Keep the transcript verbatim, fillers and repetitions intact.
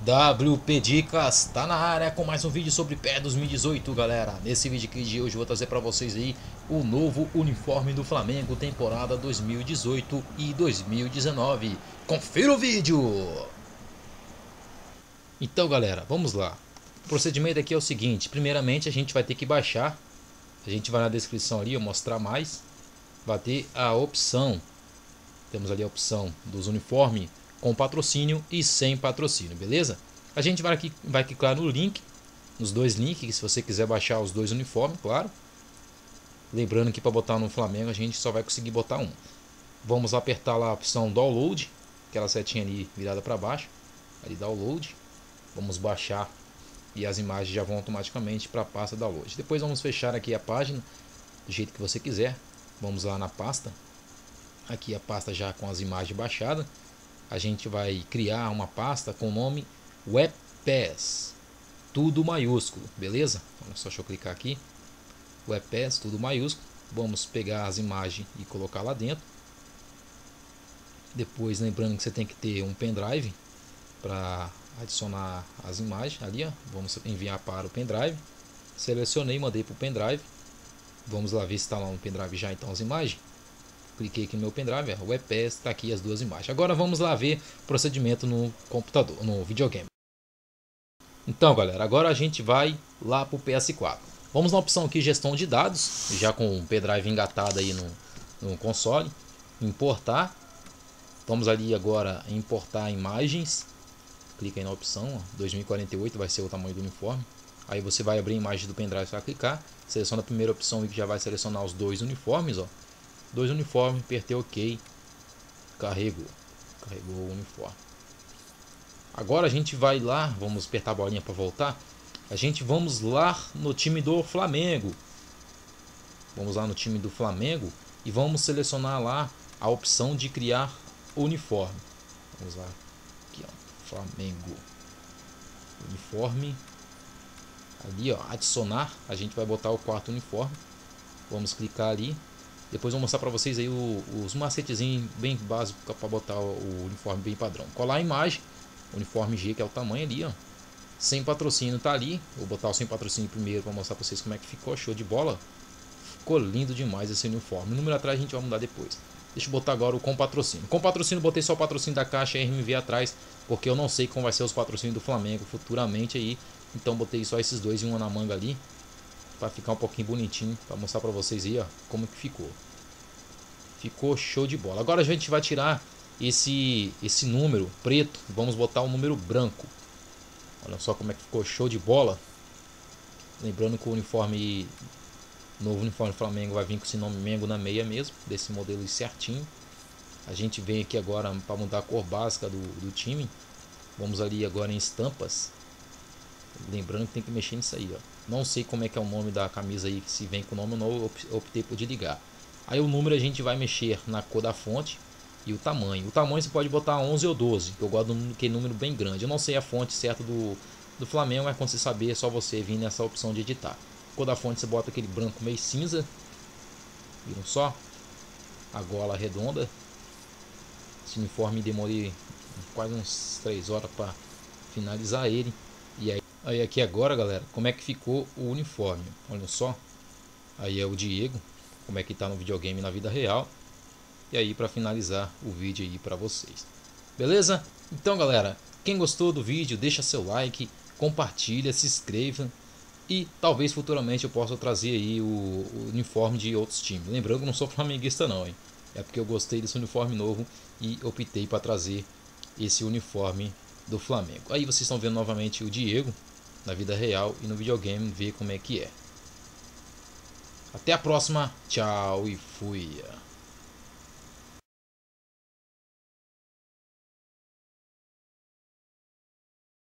W P Dicas tá na área com mais um vídeo sobre P E S dois mil e dezoito, galera. Nesse vídeo aqui de hoje eu vou trazer para vocês aí o novo uniforme do Flamengo temporada dois mil e dezoito e dois mil e dezenove. Confira o vídeo! Então, galera, vamos lá. O procedimento aqui é o seguinte: primeiramente a gente vai ter que baixar. A gente vai na descrição ali, eu mostrar mais. Vai ter a opção. Temos ali a opção dos uniformes com patrocínio e sem patrocínio, beleza? A gente vai aqui, vai clicar no link, nos dois links, se você quiser baixar os dois uniformes, claro. Lembrando que para botar no Flamengo a gente só vai conseguir botar um. Vamos apertar lá a opção download, aquela setinha ali virada para baixo, ali download. Vamos baixar e as imagens já vão automaticamente para a pasta download. Depois vamos fechar aqui a página do jeito que você quiser. Vamos lá na pasta. Aqui a pasta já com as imagens baixadas. A gente vai criar uma pasta com o nome WebPass, tudo maiúsculo, beleza? Olha só, deixa eu clicar aqui, WebPass, tudo maiúsculo. Vamos pegar as imagens e colocar lá dentro. Depois, lembrando que você tem que ter um pendrive para adicionar as imagens ali, ó. Vamos enviar para o pendrive. Selecionei, mandei para o pendrive. Vamos lá ver se está lá no pendrive já então as imagens. Cliquei aqui no meu pendrive, o WebPass, está aqui as duas imagens. Agora vamos lá ver o procedimento no computador, no videogame. Então, galera, agora a gente vai lá para o P S quatro. Vamos na opção aqui, gestão de dados, já com o pendrive engatado aí no, no console. Importar. Vamos ali agora em importar imagens. Clica aí na opção, ó, dois mil e quarenta e oito vai ser o tamanho do uniforme. Aí você vai abrir a imagem do pendrive para clicar. Seleciona a primeira opção que já vai selecionar os dois uniformes, ó. Dois uniformes, apertei OK, carregou, carregou o uniforme. Agora a gente vai lá, vamos apertar a bolinha para voltar. A gente vamos lá no time do Flamengo. Vamos lá no time do Flamengo e vamos selecionar lá a opção de criar uniforme. Vamos lá, aqui ó, Flamengo, uniforme. Ali ó, adicionar, a gente vai botar o quarto uniforme. Vamos clicar ali. Depois vou mostrar para vocês aí o, os macetezinhos bem básicos para botar o, o uniforme bem padrão. Colar a imagem, uniforme G, que é o tamanho ali, ó. Sem patrocínio tá ali. Vou botar o sem patrocínio primeiro para mostrar para vocês como é que ficou. Show de bola. Ficou lindo demais esse uniforme. O número atrás a gente vai mudar depois. Deixa eu botar agora o com patrocínio. Com patrocínio botei só o patrocínio da caixa R M V atrás, porque eu não sei como vai ser os patrocínios do Flamengo futuramente aí. Então botei só esses dois e um na manga ali, para ficar um pouquinho bonitinho, para mostrar para vocês aí, ó, como que ficou. Ficou show de bola. Agora a gente vai tirar esse esse número preto, vamos botar um número branco. Olha só como é que ficou show de bola. Lembrando que o uniforme novo uniforme do Flamengo vai vir com esse nome Mengo na meia mesmo, desse modelo certinho. A gente vem aqui agora para mudar a cor básica do, do time. Vamos ali agora em estampas. Lembrando que tem que mexer nisso aí, ó. Não sei como é que é o nome da camisa aí, se vem com o nome ou não, eu optei por desligar. Aí o número a gente vai mexer na cor da fonte e o tamanho. O tamanho você pode botar onze ou doze, que eu gosto daquele número bem grande. Eu não sei a fonte certa do, do Flamengo, mas quando você saber é só você vir nessa opção de editar. Cor da fonte você bota aquele branco meio cinza. Viram só? A gola redonda. Esse uniforme demorei quase uns três horas para finalizar ele. E aí Aí aqui agora, galera, como é que ficou o uniforme. Olha só. Aí é o Diego, como é que tá no videogame na vida real. E aí para finalizar o vídeo aí para vocês. Beleza? Então, galera, quem gostou do vídeo, deixa seu like, compartilha, se inscreva. E talvez futuramente eu possa trazer aí o, o uniforme de outros times. Lembrando que eu não sou flamenguista não, hein? É porque eu gostei desse uniforme novo e optei para trazer esse uniforme do Flamengo. Aí vocês estão vendo novamente o Diego na vida real e no videogame, ver como é que é. Até a próxima, tchau e fui.